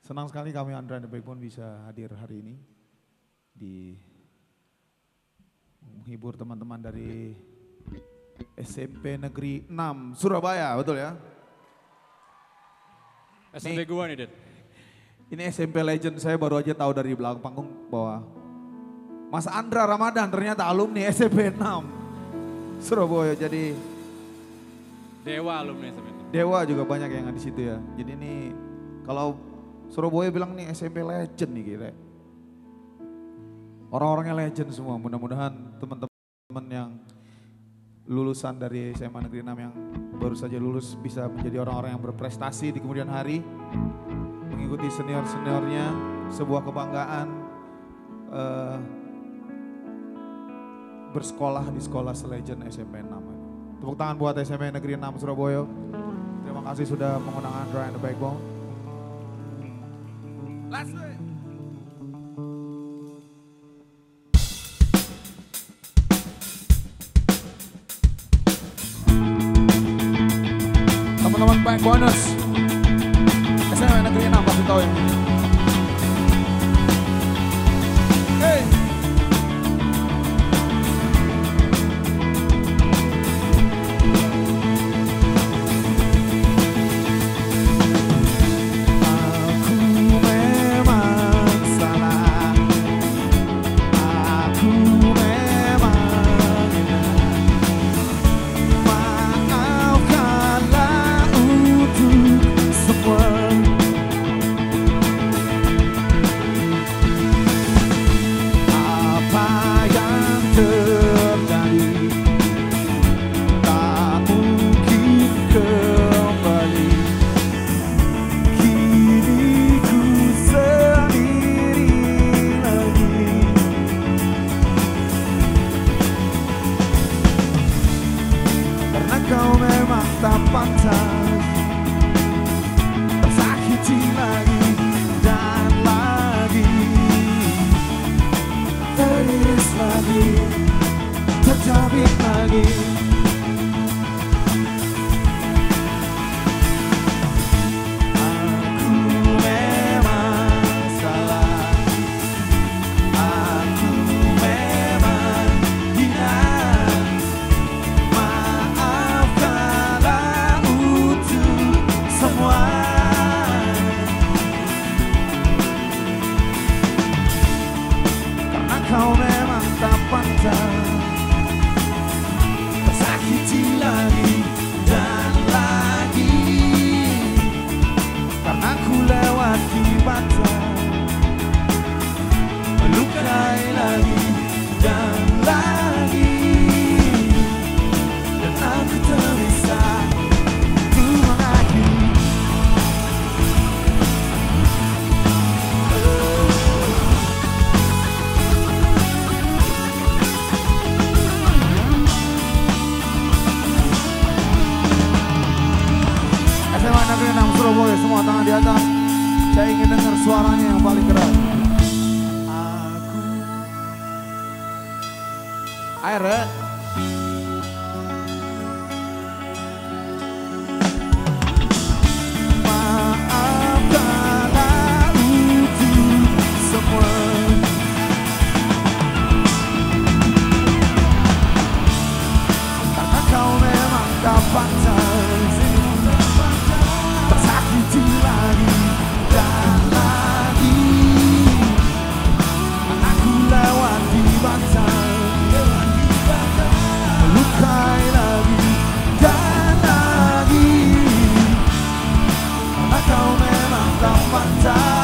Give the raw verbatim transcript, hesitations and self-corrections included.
Senang sekali kami Andra and the Backbone bisa hadir hari ini di menghibur teman-teman dari S M P Negeri enam Surabaya, betul ya? S M P gua nih, Dit. Ini S M P legend, saya baru aja tahu dari belakang panggung bahwa Mas Andra Ramadan ternyata alumni S M P enam Surabaya. Jadi Dewa alumni S M P enam. Dewa juga banyak yang di situ ya. Jadi ini kalau Surabaya bilang nih S M P legend nih kira. Orang-orangnya legend semua. Mudah-mudahan teman-teman yang lulusan dari S M A Negeri enam yang baru saja lulus bisa menjadi orang-orang yang berprestasi di kemudian hari. Mengikuti senior-seniornya, sebuah kebanggaan uh, bersekolah di sekolah selegend S M P enam. Tepuk tangan buat S M P Negeri enam Surabaya. Terima kasih sudah mengundang Andra and the Backbone. Last way. Teman-teman Backboners S M P Negeri enam pasti tahu ini. Hey. Kau memang tak pantas tersakiti lagi dan lagi, teriris lagi, tercabik lagi. Kau memang tak pantas tersakiti lagi dan lagi, karena ku lewati batas, melukai lagi dan lagi, dan aku tak bisa ku mengakhiri. S M A Negeri enam Surabaya, semua tangan di atas. Saya ingin dengar suaranya yang paling keras. Aku air ya. Maafkanlah untuk semua, karena kau memang tak pantas tersakiti lagi dan lagi, aku lewati batas, melukai lagi dan lagi, karena kau memang tak pantas